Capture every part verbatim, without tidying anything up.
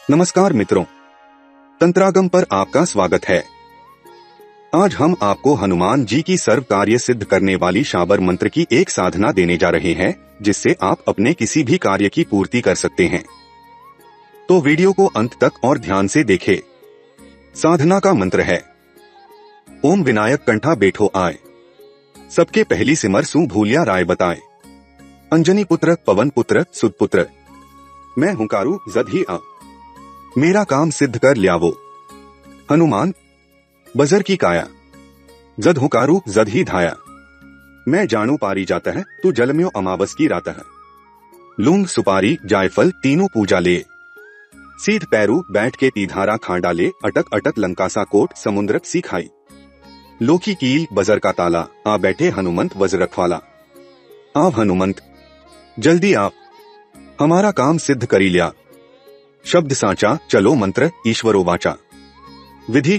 नमस्कार मित्रों, तंत्रागम पर आपका स्वागत है। आज हम आपको हनुमान जी की सर्व कार्य सिद्ध करने वाली शाबर मंत्र की एक साधना देने जा रहे हैं, जिससे आप अपने किसी भी कार्य की पूर्ति कर सकते हैं। तो वीडियो को अंत तक और ध्यान से देखें। साधना का मंत्र है ओम विनायक कंठा बैठो आए, सबके पहली सिमर सु भूलिया राय बताए, अंजनी पुत्र पवन पुत्र सुत पुत्र, मैं हुंकारू जद ही आ, मेरा काम सिद्ध कर ल्यावो। हनुमान बजर की काया, जद हुकारू जद ही धाया, मैं जानू पारी जाता है तू जलम्यो अमावस की रात है। लूंग सुपारी जायफल तीनों पूजा ले, सीध पैरू बैठ के तीधारा खांडा ले, अटक अटक लंकासा कोट समुद्रक सी खाई, लोकी कील बजर का ताला, आ बैठे हनुमंत वज्र रखवाला। आव हनुमंत जल्दी आप, हमारा काम सिद्ध करी लिया। शब्द साचा चलो मंत्र ईश्वरो वाचा। विधि,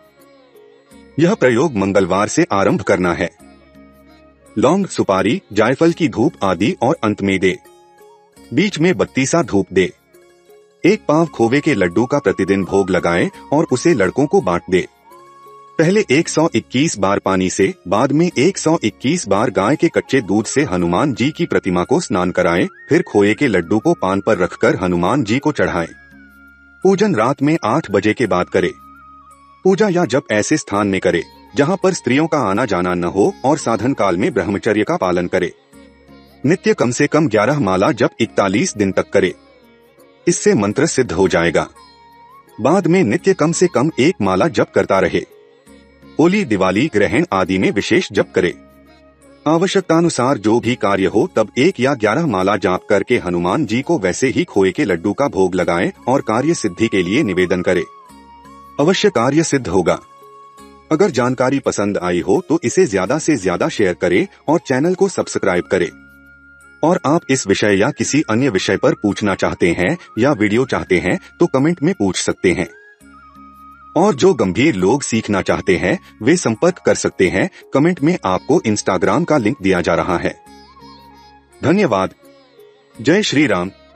यह प्रयोग मंगलवार से आरंभ करना है। लौंग सुपारी जायफल की धूप आदि और अंत में दे, बीच में बत्तीसा धूप दे। एक पाव खोवे के लड्डू का प्रतिदिन भोग लगाए और उसे लड़कों को बांट दे। पहले एक सौ इक्कीस बार पानी से, बाद में एक सौ इक्कीस बार गाय के कच्चे दूध से हनुमान जी की प्रतिमा को स्नान कराएं, फिर खोए के लड्डू को पान पर रखकर हनुमान जी को चढ़ाएं। पूजन रात में आठ बजे के बाद करे। पूजा या जप ऐसे स्थान में करे जहां पर स्त्रियों का आना जाना न हो और साधन काल में ब्रह्मचर्य का पालन करे। नित्य कम से कम ग्यारह माला जप इकतालीस दिन तक करे, इससे मंत्र सिद्ध हो जाएगा। बाद में नित्य कम से कम एक माला जप करता रहे। होली दिवाली ग्रहण आदि में विशेष जप करे। आवश्यकतानुसार जो भी कार्य हो तब एक या ग्यारह माला जाप करके हनुमान जी को वैसे ही खोए के लड्डू का भोग लगाएं और कार्य सिद्धि के लिए निवेदन करे। अवश्य कार्य सिद्ध होगा। अगर जानकारी पसंद आई हो तो इसे ज्यादा से ज्यादा शेयर करें और चैनल को सब्सक्राइब करें। और आप इस विषय या किसी अन्य विषय पर पूछना चाहते हैं या वीडियो चाहते हैं तो कमेंट में पूछ सकते हैं। और जो गंभीर लोग सीखना चाहते हैं वे संपर्क कर सकते हैं। कमेंट में आपको इंस्टाग्राम का लिंक दिया जा रहा है। धन्यवाद। जय श्री राम।